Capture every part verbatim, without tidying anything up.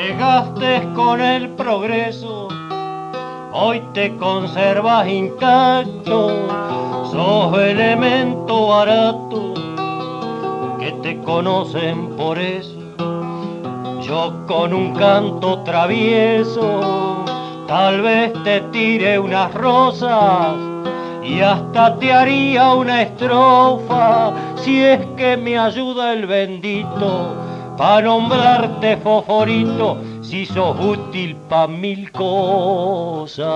llegaste con el progreso, hoy te conservas intacto, sos elemento barato, que te conocen por eso. Yo con un canto travieso, tal vez te tire unas rosas y hasta te haría una estrofa, si es que me ayuda el bendito, pa' nombrarte Foforito, si sos útil pa' mil cosas.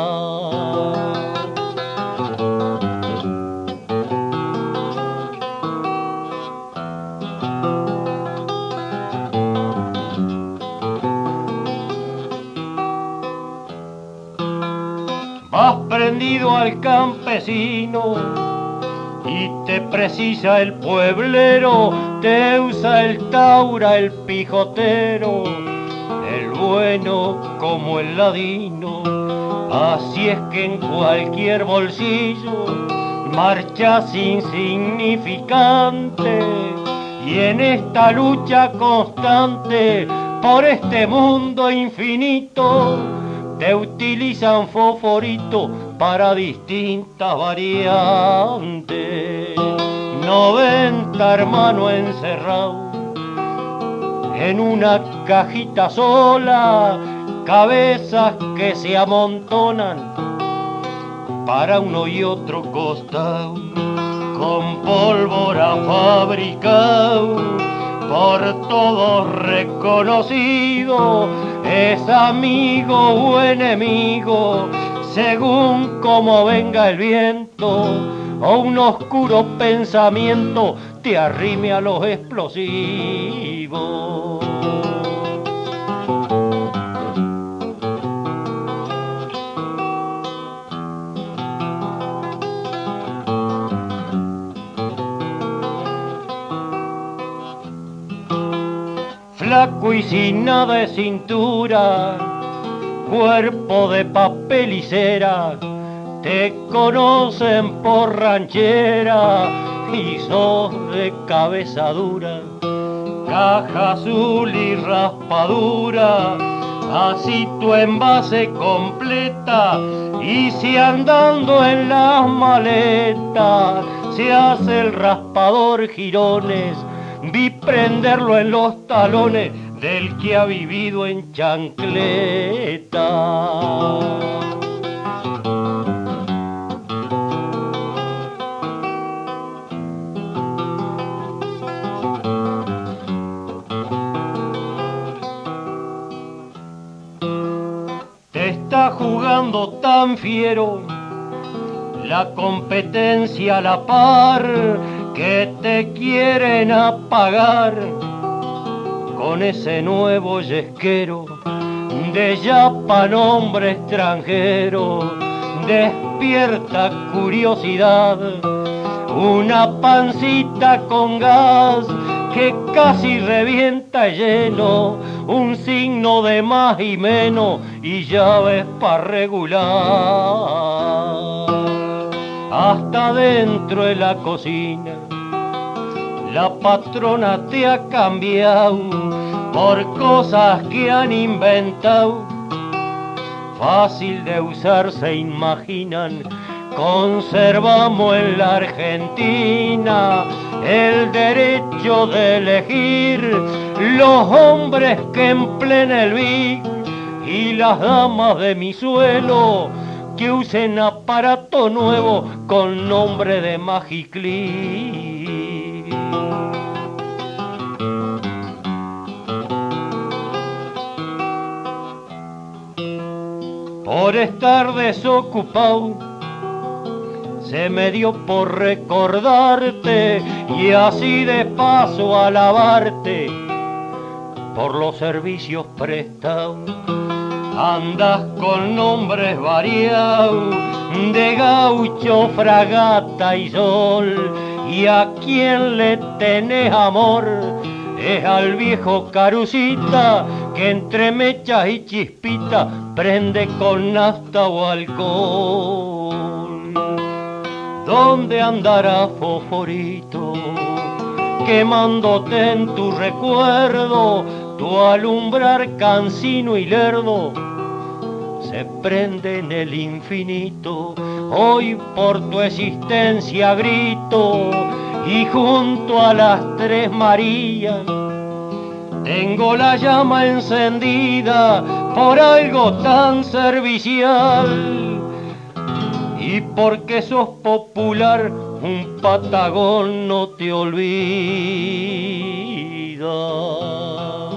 Vas prendido al campesino y te precisa el pueblero, te usa el taura, el pijotero, el bueno como el ladino. Así es que en cualquier bolsillo marchas insignificante, y en esta lucha constante por este mundo infinito te utilizan Foforito para distintas variantes. Noventa hermanos encerrados en una cajita sola, cabezas que se amontonan para uno y otro costado, con pólvora fabricado, por todos reconocido, es amigo o enemigo, según como venga el viento, o un oscuro pensamiento te arrime a los explosivos. Flaco y sin nada de cintura, cuerpo de papel y cera, te conocen por ranchera y sos de cabeza dura, caja azul y raspadura, así tu envase completa, y si andando en las maletas se hace el raspador jirones, vi prenderlo en los talones del que ha vivido en chancleta. Te está jugando tan fiero la competencia a la par, que te quieren apagar con ese nuevo yesquero de yapa nombre extranjero. Despierta curiosidad, una pancita con gas que casi revienta lleno, un signo de más y menos y llaves pa' regular. Hasta dentro de la cocina la patrona te ha cambiado por cosas que han inventado, fácil de usar se imaginan. Conservamos en la Argentina el derecho de elegir los hombres que empleen el V I C y las damas de mi suelo que usen aparato nuevo con nombre de Magiclip. Por estar desocupado se me dio por recordarte y así de paso alabarte por los servicios prestados. Andas con nombres variados de gaucho, fragata y sol, y a quien le tenés amor es al viejo Carucita, que entre mechas y chispita prende con nafta o alcohol. ¿Dónde andará Foforito, quemándote en tu recuerdo, tu alumbrar cansino y lerdo se prende en el infinito. Hoy por tu existencia grito, y junto a las tres Marías tengo la llama encendida por algo tan servicial, y porque sos popular un patagón no te olvida.